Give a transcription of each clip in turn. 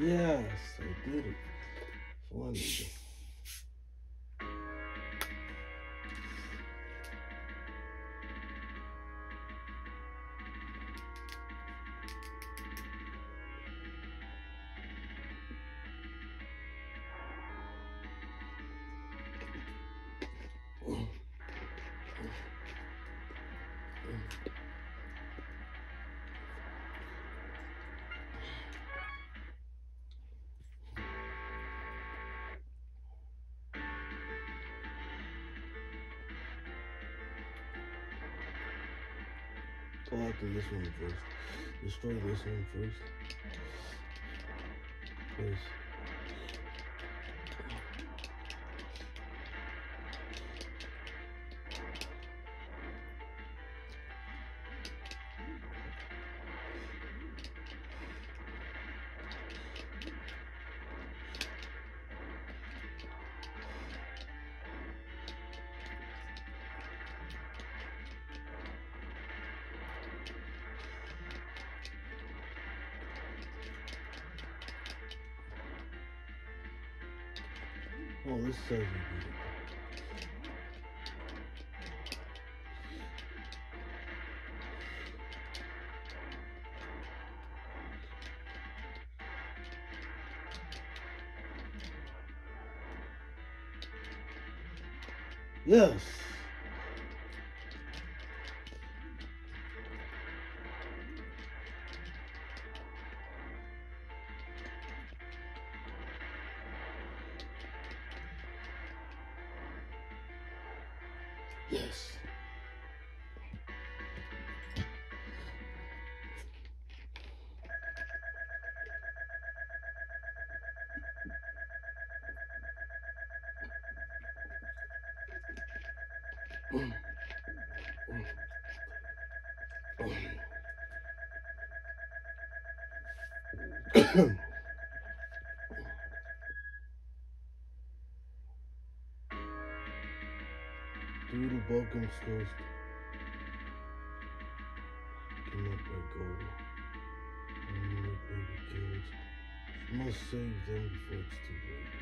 Yes, I did it. Finally. Go after this one first. Destroy this one first. Please. Oh, this says you did it. Yes. Yes. Due to Balkan's coast, cannot let go. Only baby kids must save them before it's too late.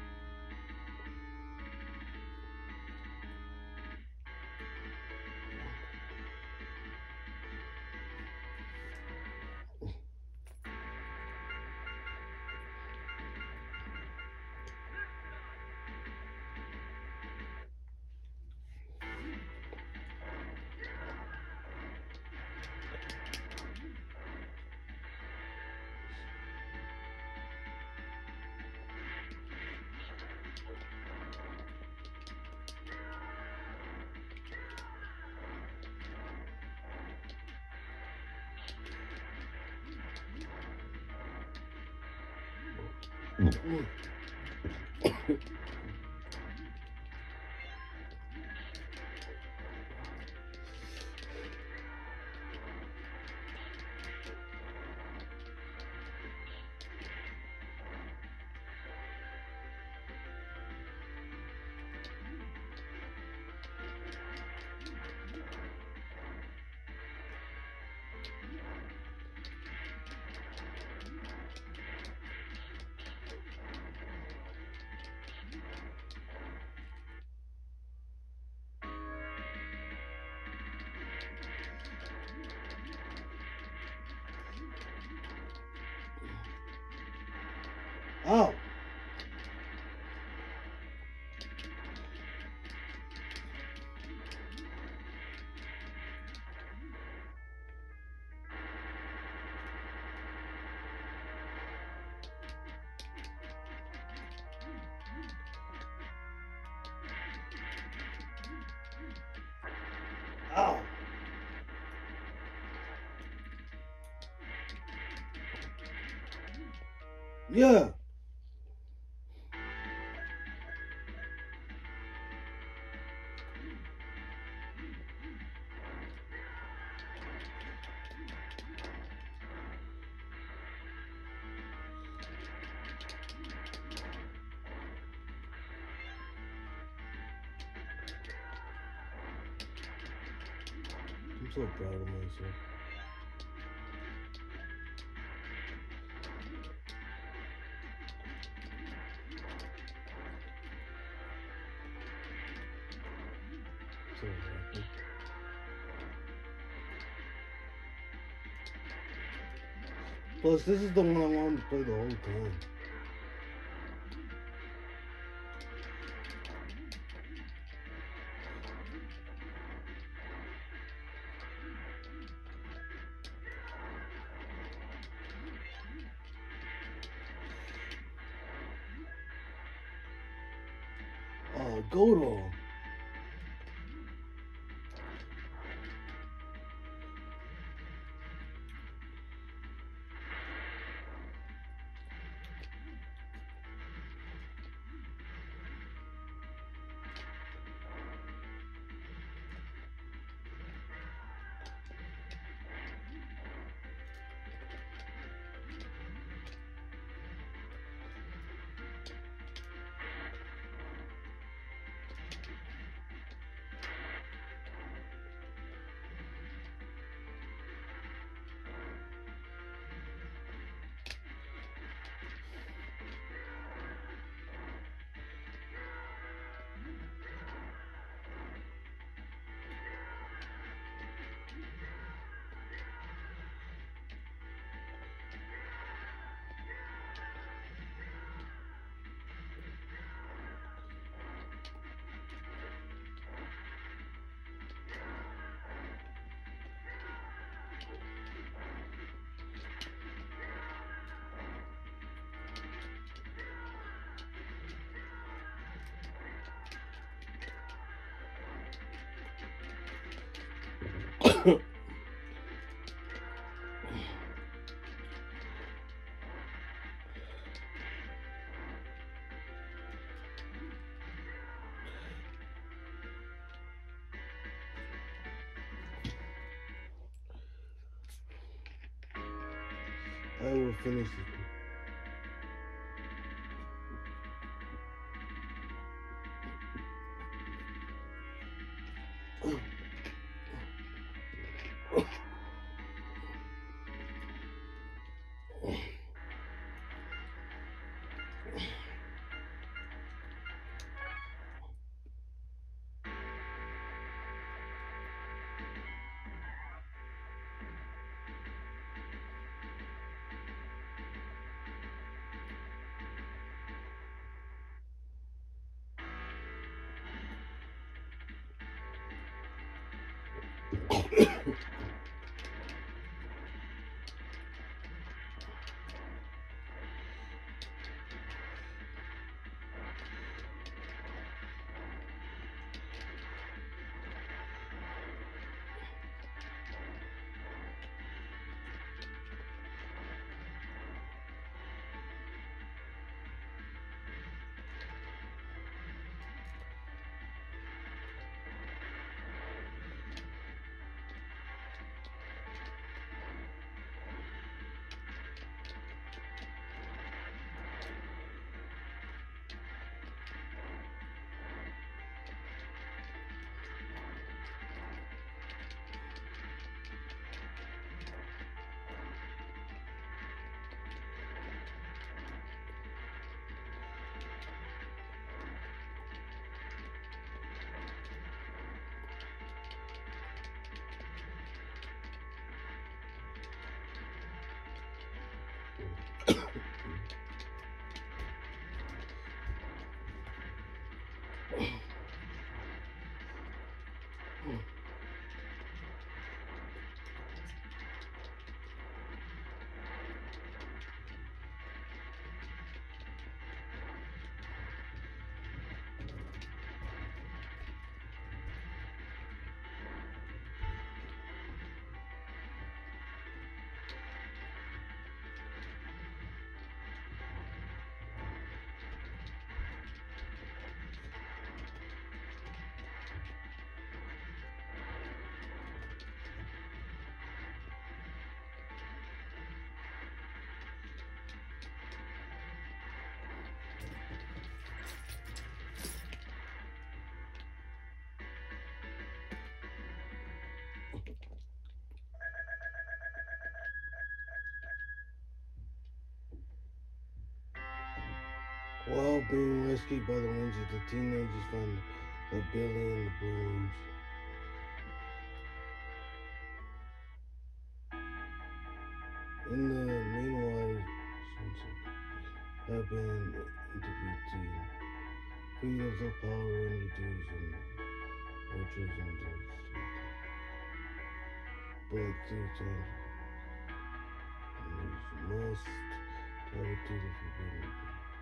Oh. Ow. Yeah. I'm so proud of myself. So happy. Plus, this is the one I wanted to play the whole time. Oh, Godo. I will finish it. While being rescued by the Rangers, the teenagers find the Billy and the Bruins. In the meanwhile, have been interviewed to free of the power and reduction or chosen to but through time must travel to the forbidden.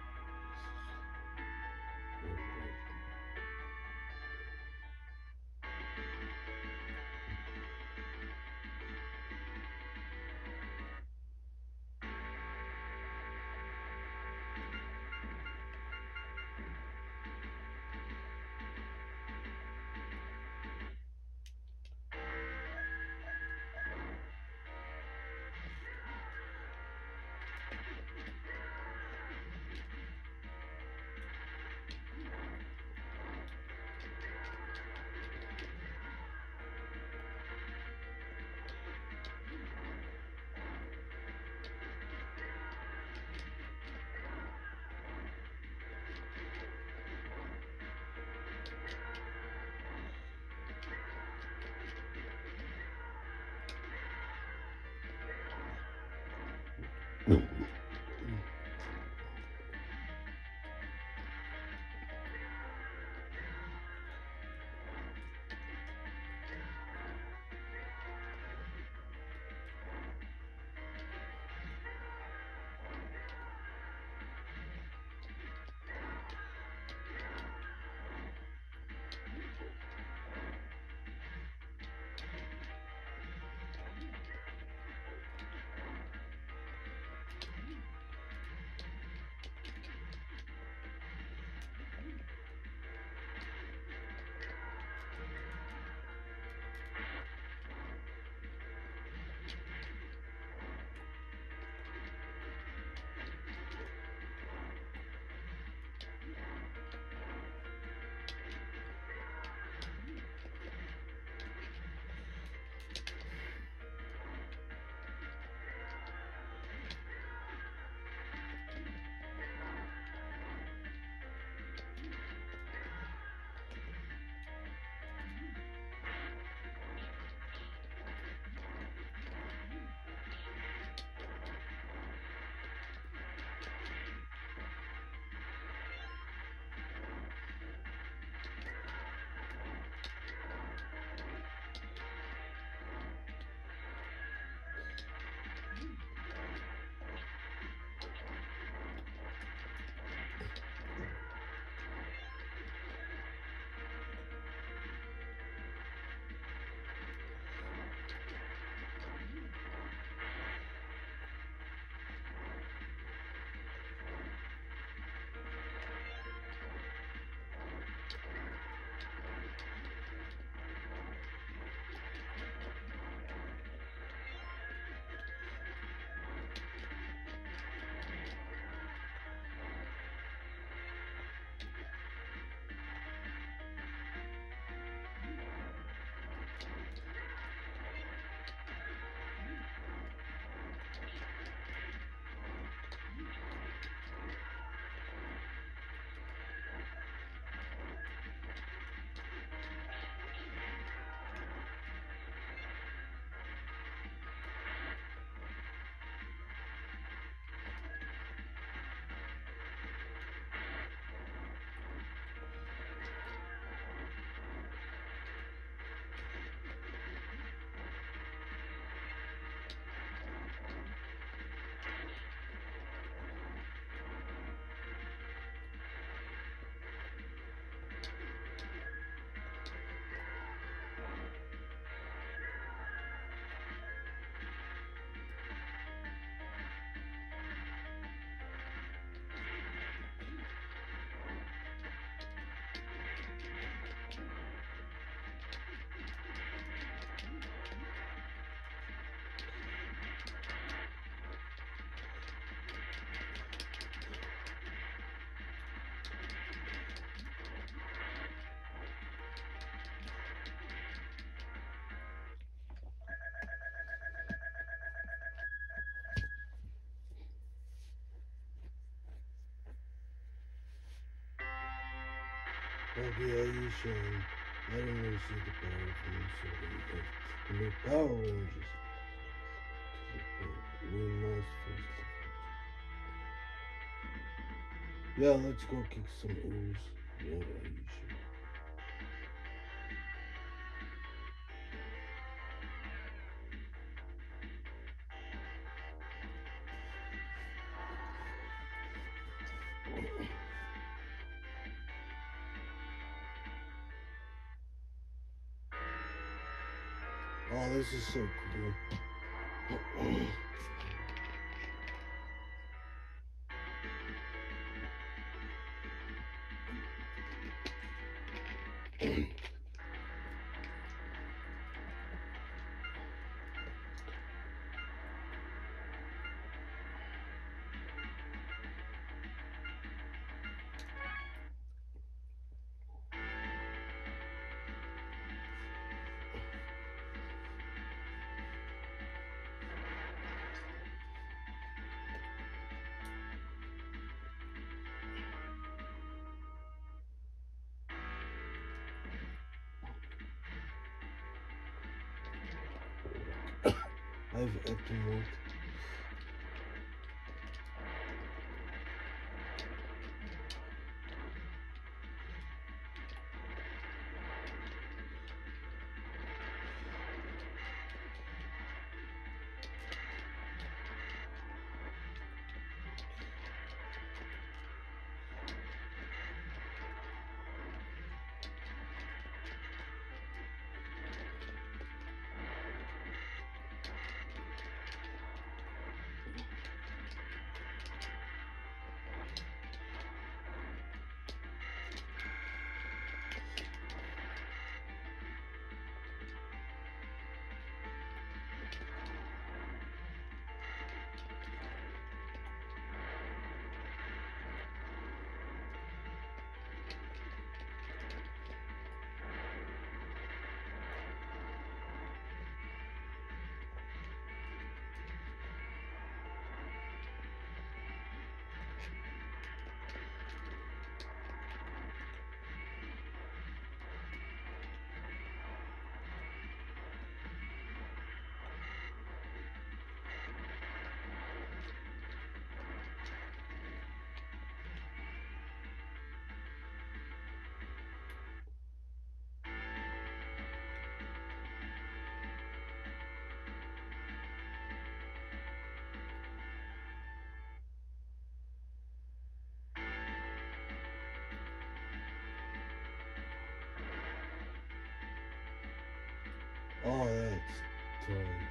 Okay, are you saying I didn't really see the power from the show because the new Power Rangers We must face the future. Yeah, let's go kick some ooze. Yeah, you should. Oh, this is so cool. I've acting mode. Oh, that's tight.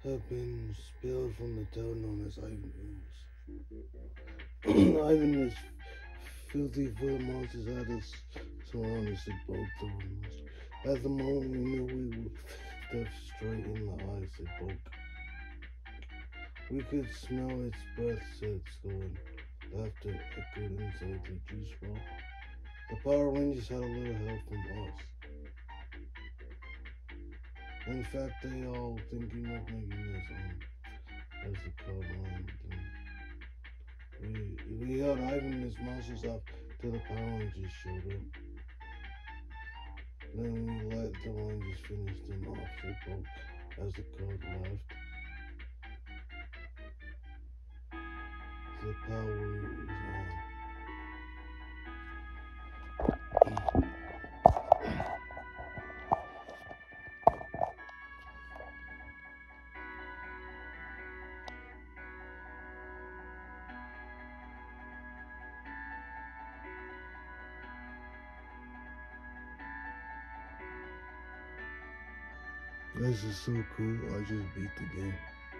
have been spilled from the town known as Ivanhoe. Ivanhoe's filthy foot monsters had us surrounded at both doors. At the moment we knew we would step straight in the eyes, said Bulk. We could smell its breath, said Scoin. Laughter echoed inside the juice bowl. The Power Rangers had a little help from us. In fact, they all thinking of making us as the code line. We held Ivan and his monsters up till the Power Rangers showed up. Then we let the Rangers finish them off, said Bulk, as the code left. The power is on. This is so cool, I just beat the game.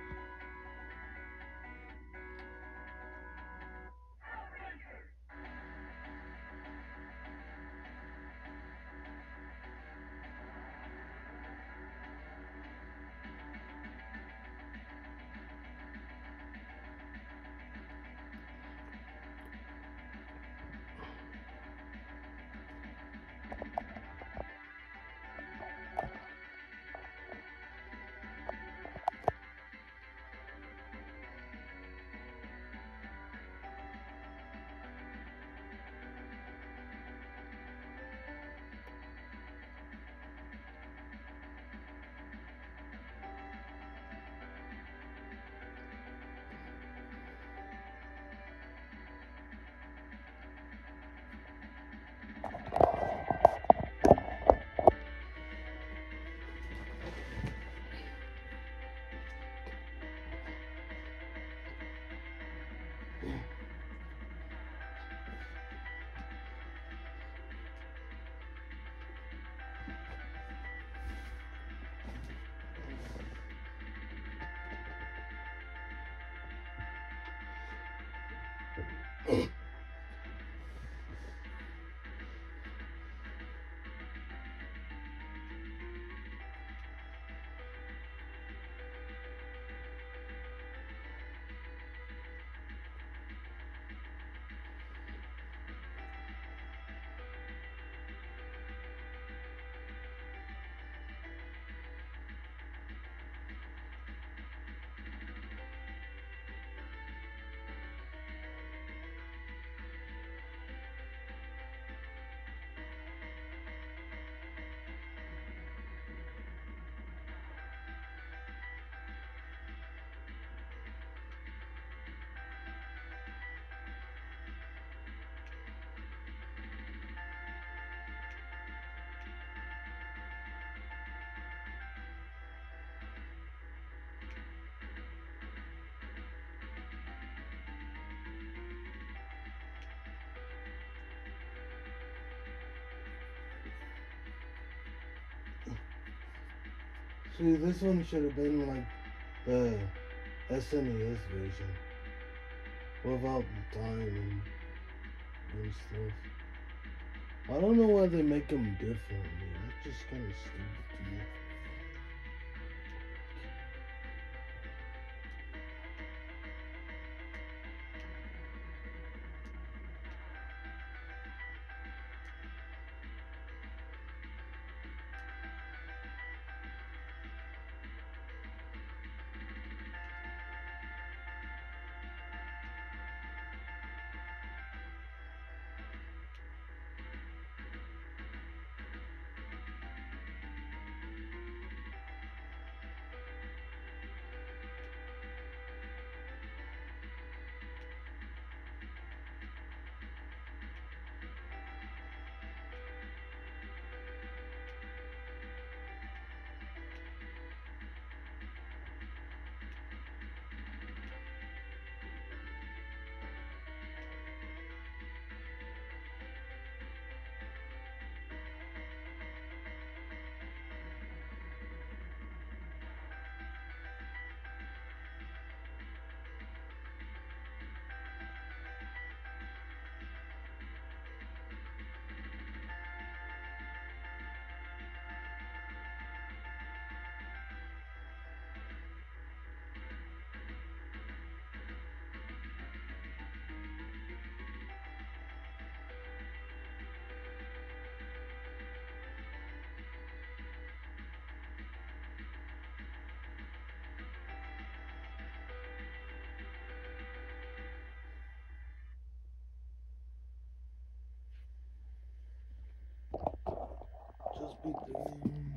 See, this one should have been like the SNES version, without time and stuff. I don't know why they make them differently. That's just kind of stupid to me. Just beat the game.